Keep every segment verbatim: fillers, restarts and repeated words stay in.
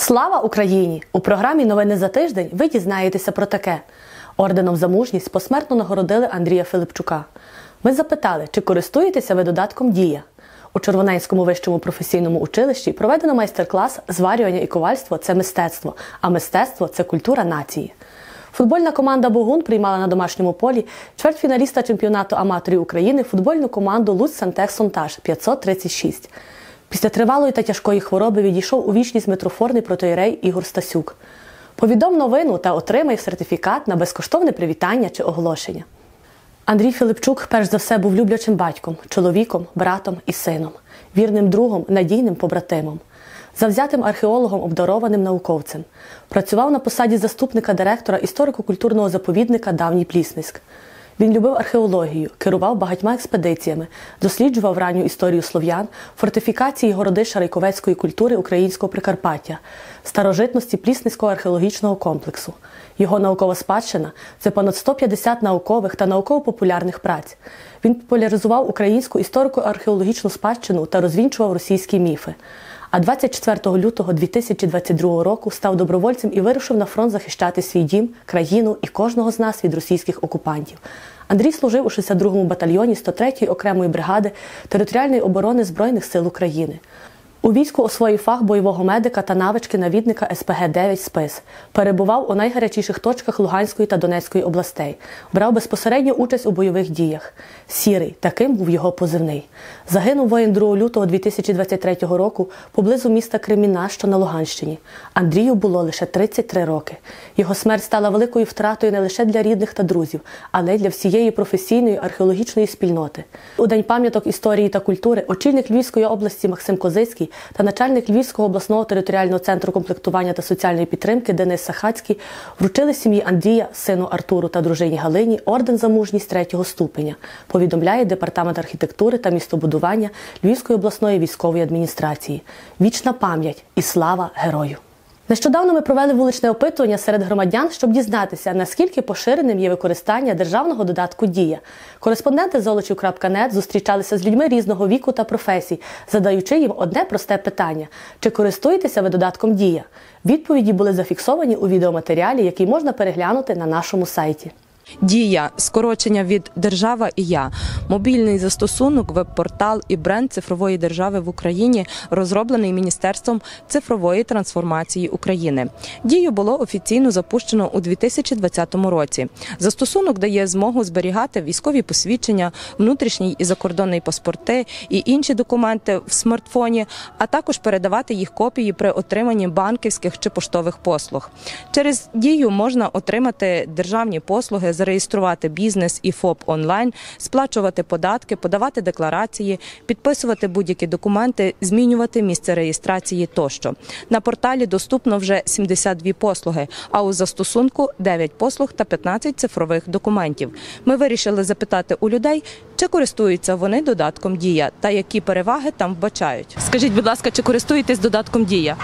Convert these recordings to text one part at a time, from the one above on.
Слава Україні! У програмі «Новини за тиждень» ви дізнаєтеся про таке. Орденом за мужність посмертно нагородили Андрія Филипчука. Ми запитали, чи користуєтеся ви додатком «Дія». У Червоненському вищому професійному училищі проведено майстер-клас «Зварювання і ковальство – це мистецтво, а мистецтво – це культура нації». Футбольна команда «Богун» приймала на домашньому полі чвертьфіналіста чемпіонату аматорів України футбольну команду «Луцьк-Сантех-Сонтаж» п'ятсот тридцять шість. Після тривалої та тяжкої хвороби відійшов у вічність митрофорний протоієрей Ігор Стасюк. Повідом новину та отримай сертифікат на безкоштовне привітання чи оголошення. Андрій Филипчук перш за все був люблячим батьком, чоловіком, братом і сином, вірним другом, надійним побратимом, завзятим археологом, обдарованим науковцем. Працював на посаді заступника директора історико-культурного заповідника «Давній Плісницьк». Він любив археологію, керував багатьма експедиціями, досліджував ранню історію слов'ян, фортифікації городища райковецької культури українського Прикарпаття, старожитності Плісницького археологічного комплексу. Його наукова спадщина – це понад сто п'ятдесят наукових та науково-популярних праць. Він популяризував українську історико-археологічну спадщину та розвінчував російські міфи. А двадцять четвертого лютого дві тисячі двадцять другого року став добровольцем і вирушив на фронт захищати свій дім, країну і кожного з нас від російських окупантів. Андрій служив у шістдесят другому батальйоні сто третьої окремої бригади територіальної оборони Збройних сил України. У війську освоїв фах бойового медика та навички навідника ес пе ге дев'ять «Спис». Перебував у найгарячіших точках Луганської та Донецької областей. Брав безпосередню участь у бойових діях. «Сірий» – таким був його позивний. Загинув воїн другого лютого дві тисячі двадцять третього року поблизу міста Креміна, що на Луганщині. Андрію було лише тридцять три роки. Його смерть стала великою втратою не лише для рідних та друзів, але й для всієї професійної археологічної спільноти. У День пам'яток історії та культури очільник Львівської області Максим Козицький та начальник Львівського обласного територіального центру комплектування та соціальної підтримки Денис Сахацький вручили сім'ї Андрія, сину Артуру та дружині Галині орден за мужність третього ступеня, повідомляє Департамент архітектури та містобудування Львівської обласної військової адміністрації. Вічна пам'ять і слава герою! Нещодавно ми провели вуличне опитування серед громадян, щоб дізнатися, наскільки поширеним є використання державного додатку «Дія». Кореспонденти золочів крапка нет зустрічалися з людьми різного віку та професій, задаючи їм одне просте питання – чи користуєтеся ви додатком «Дія»? Відповіді були зафіксовані у відеоматеріалі, який можна переглянути на нашому сайті. «Дія» – скорочення від «Держава і я». Мобільний застосунок, веб-портал і бренд цифрової держави в Україні, розроблений Міністерством цифрової трансформації України. «Дію» було офіційно запущено у дві тисячі двадцятому році. Застосунок дає змогу зберігати військові посвідчення, внутрішній і закордонний паспорти і інші документи в смартфоні, а також передавати їх копії при отриманні банківських чи поштових послуг. Через «Дію» можна отримати державні послуги, зареєструвати бізнес і ФОП онлайн, сплачувати податки, подавати декларації, підписувати будь-які документи, змінювати місце реєстрації тощо. На порталі доступно вже сімдесят дві послуги, а у застосунку дев'ять послуг та п'ятнадцять цифрових документів. Ми вирішили запитати у людей, чи користуються вони додатком «Дія» та які переваги там вбачають. Скажіть, будь ласка, чи користуєтесь додатком «Дія»?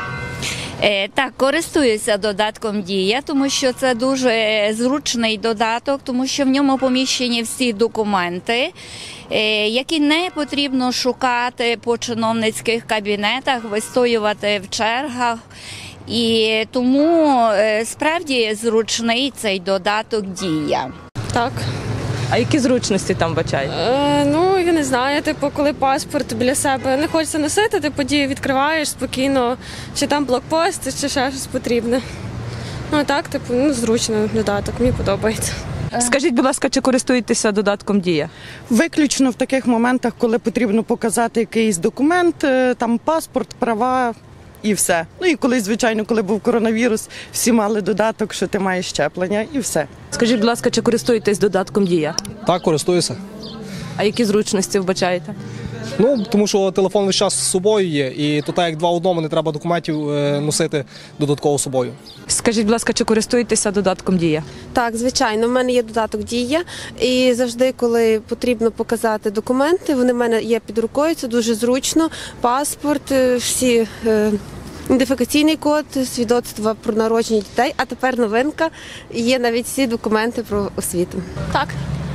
Так, користуюся додатком «Дія», тому що це дуже зручний додаток, тому що в ньому поміщені всі документи, які не потрібно шукати по чиновницьких кабінетах, вистоювати в чергах. І тому справді зручний цей додаток «Дія». Так. А які зручності там бачаєте? Е, ну, я не знаю, типу, коли паспорт біля себе не хочеться носити, типу, «Дію» відкриваєш спокійно, чи там блокпост, чи ще щось потрібне. Ну, так, типу, ну, зручно додаток, мені подобається. Скажіть, будь ласка, чи користуєтеся додатком «Дія»? Виключно в таких моментах, коли потрібно показати якийсь документ, там паспорт, права і все. Ну і колись, звичайно, коли був коронавірус, всі мали додаток, що ти маєш щеплення і все. Скажіть, будь ласка, чи користуєтесь додатком «Дія»? Так, користуюся. А які зручності вбачаєте? Ну, тому що телефон весь час з собою є, і то так як два в одному, не треба документів носити додатково з собою. Скажіть, будь ласка, чи користуєтеся додатком «Дія»? Так, звичайно, в мене є додаток «Дія», і завжди, коли потрібно показати документи, вони в мене є під рукою, це дуже зручно, паспорт, всі... ідентифікаційний код, свідоцтва про народження дітей, а тепер новинка, є навіть всі документи про освіту. Так.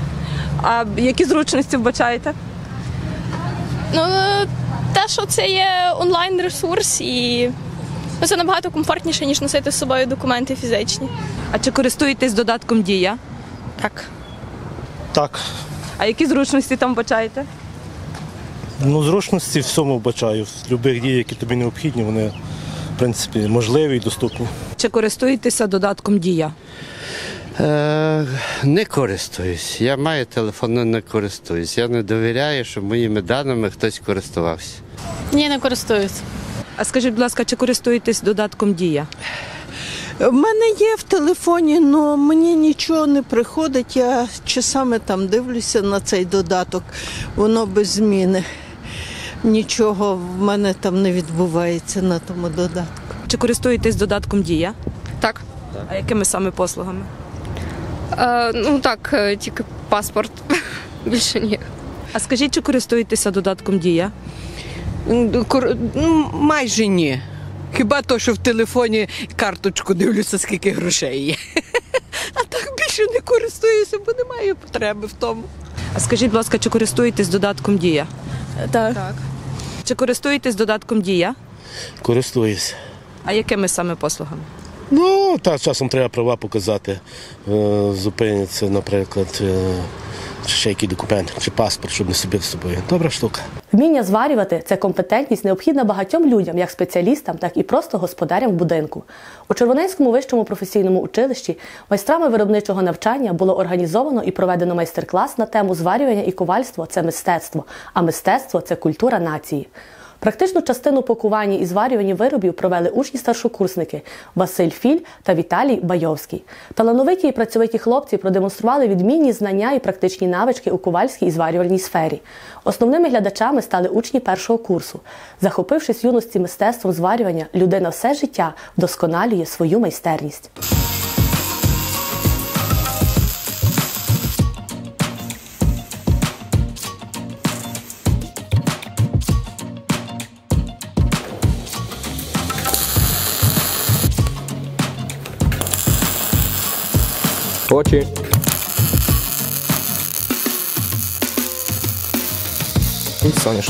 А які зручності вбачаєте? Ну, те, що це є онлайн-ресурс і Ну, це набагато комфортніше, ніж носити з собою документи фізичні. А чи користуєтесь додатком Дія? Так. Так. А які зручності там бачаєте? Ну, зручності всьому вбачаю. В будь-яких дій, які тобі необхідні, вони, в принципі, можливі і доступні. Чи користуєтеся додатком Дія? Е, не користуюсь. Я маю телефон, але не користуюсь. Я не довіряю, щоб моїми даними хтось користувався. Ні, не користуюсь. А скажіть, будь ласка, чи користуєтесь додатком Дія? В мене є в телефоні, але мені нічого не приходить. Я часами там дивлюся на цей додаток, воно без зміни. Нічого в мене там не відбувається на тому додатку. Чи користуєтесь додатком Дія? Так. А якими саме послугами? Е, ну так, е, тільки паспорт. Більше ні. А скажіть, чи користуєтеся додатком Дія? Майже ні. Хіба то, що в телефоні карточку дивлюся, скільки грошей є. А так більше не користуюся, бо немає потреби в тому. А скажіть, будь ласка, чи користуєтесь додатком Дія? Так. так. Чи користуєтесь додатком Дія? Користуюсь. А якими саме послугами? Ну, так, часом треба права показати. Е, Зупиняться, наприклад, е, чи ще який документ, чи паспорт, щоб не собі з собою. Добра штука. Вміння зварювати – це компетентність, необхідна багатьом людям, як спеціалістам, так і просто господарям будинку. У Червоненському вищому професійному училищі майстрами виробничого навчання було організовано і проведено майстер-клас на тему «Зварювання і ковальство – це мистецтво, а мистецтво – це культура нації». Практичну частину пакування і зварювання виробів провели учні-старшокурсники Василь Філь та Віталій Байовський. Талановиті і працьовиті хлопці продемонстрували відмінні знання і практичні навички у ковальській і зварювальній сфері. Основними глядачами стали учні першого курсу. Захопившись юності мистецтвом зварювання, людина все життя вдосконалює свою майстерність. Очі. Сонячно.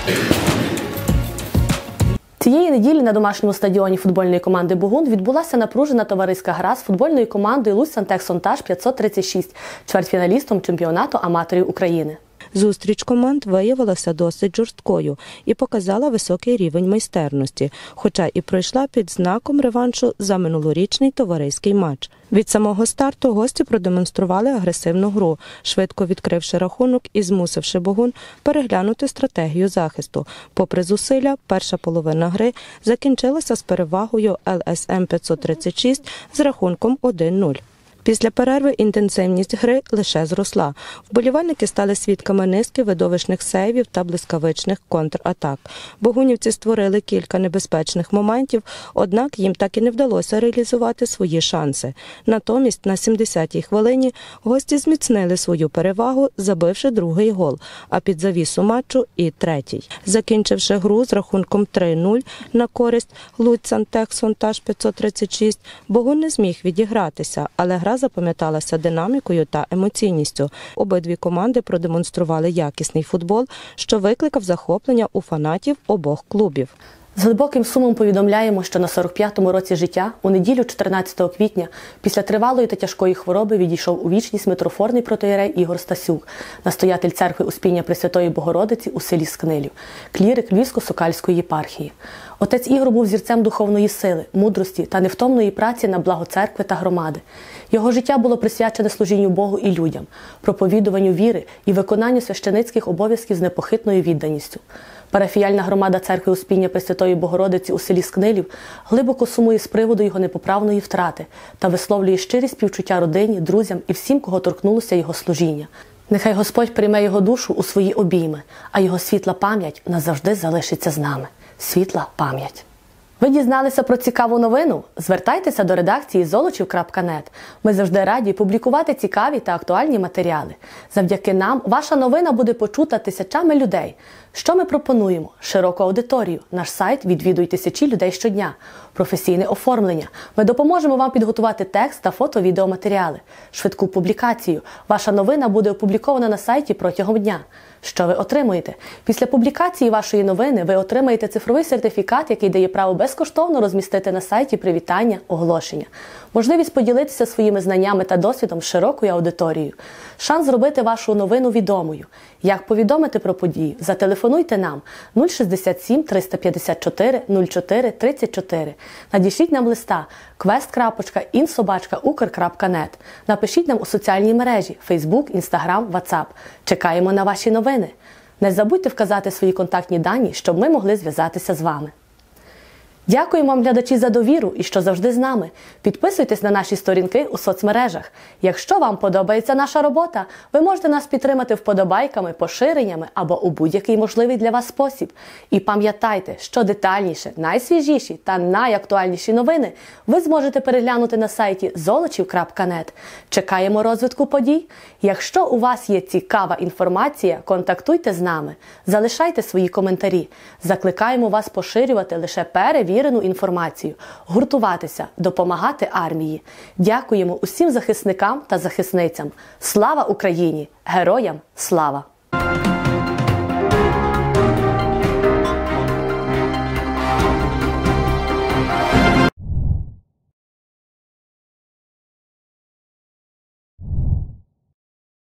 Цієї неділі на домашньому стадіоні футбольної команди «Бугун» відбулася напружена товариська гра з футбольною командою «Луцьсантехсонтаж п'ятсот тридцять шість», чвертьфіналістом чемпіонату аматорів України. Зустріч команд виявилася досить жорсткою і показала високий рівень майстерності, хоча і пройшла під знаком реваншу за минулорічний товариський матч. Від самого старту гості продемонстрували агресивну гру, швидко відкривши рахунок і змусивши «Бугун» переглянути стратегію захисту. Попри зусилля, перша половина гри закінчилася з перевагою Ел Ес Ем п'ятсот тридцять шість з рахунком один нуль. Після перерви інтенсивність гри лише зросла. Вболівальники стали свідками низки видовищних сейвів та блискавичних контратак. Бугунівці створили кілька небезпечних моментів, однак їм так і не вдалося реалізувати свої шанси. Натомість на сімдесятій хвилині гості зміцнили свою перевагу, забивши другий гол, а під завісу матчу і третій. Закінчивши гру з рахунком три нуль на користь Луцьсантехсонтаж п'ятсот тридцять шість, Бугун не зміг відігратися, але гра запам'яталася динамікою та емоційністю. Обидві команди продемонстрували якісний футбол, що викликав захоплення у фанатів обох клубів. З глибоким сумом повідомляємо, що на сорок п'ятому році життя, у неділю чотирнадцятого квітня, після тривалої та тяжкої хвороби відійшов у вічність митрофорний протоієрей Ігор Стасюк, настоятель церкви Успіння Пресвятої Богородиці у селі Скнилів, клірик Львівсько-Сокальської єпархії. Отець Ігор був зірцем духовної сили, мудрості та невтомної праці на благо церкви та громади. Його життя було присвячене служінню Богу і людям, проповідуванню віри і виконанню священицьких обов'язків з непохитною відданістю. Парафіяльна громада церкви Успіння Пресвятої Богородиці у селі Скнилів глибоко сумує з приводу його непоправної втрати та висловлює щирі співчуття родині, друзям і всім, кого торкнулося його служіння. Нехай Господь прийме його душу у свої обійми, а його світла пам'ять назавжди залишиться з нами. Світла пам'ять. Ви дізналися про цікаву новину? Звертайтеся до редакції золочів крапка нет. Ми завжди раді публікувати цікаві та актуальні матеріали. Завдяки нам ваша новина буде почута тисячами людей. Що ми пропонуємо? Широку аудиторію. Наш сайт відвідують тисячі людей щодня. Професійне оформлення. Ми допоможемо вам підготувати текст та фото-відеоматеріали. Швидку публікацію. Ваша новина буде опублікована на сайті протягом дня. Що ви отримуєте? Після публікації вашої новини ви отримаєте цифровий сертифікат, який дає право безкоштовно розмістити на сайті привітання, оголошення. Можливість поділитися своїми знаннями та досвідом з широкою аудиторією. Шанс зробити вашу новину відомою. Як повідомити про подію? Зателефонуйте нам нуль шістдесят сім триста п'ятдесят чотири нуль чотири тридцять чотири. Надішліть нам листа квест крапка ін собачка укр крапка нет. Напишіть нам у соціальній мережі Facebook, Instagram, WhatsApp. Чекаємо на ваші новини. Не забудьте вказати свої контактні дані, щоб ми могли зв'язатися з вами. Дякуємо вам, глядачі, за довіру і що завжди з нами. Підписуйтесь на наші сторінки у соцмережах. Якщо вам подобається наша робота, ви можете нас підтримати вподобайками, поширеннями або у будь-який можливий для вас спосіб. І пам'ятайте, що детальніше, найсвіжіші та найактуальніші новини ви зможете переглянути на сайті золочів крапка нет. Чекаємо розвитку подій. Якщо у вас є цікава інформація, контактуйте з нами. Залишайте свої коментарі. Закликаємо вас поширювати лише перевірену інформацію, гуртуватися, допомагати армії. Дякуємо усім захисникам та захисницям. Слава Україні! Героям слава!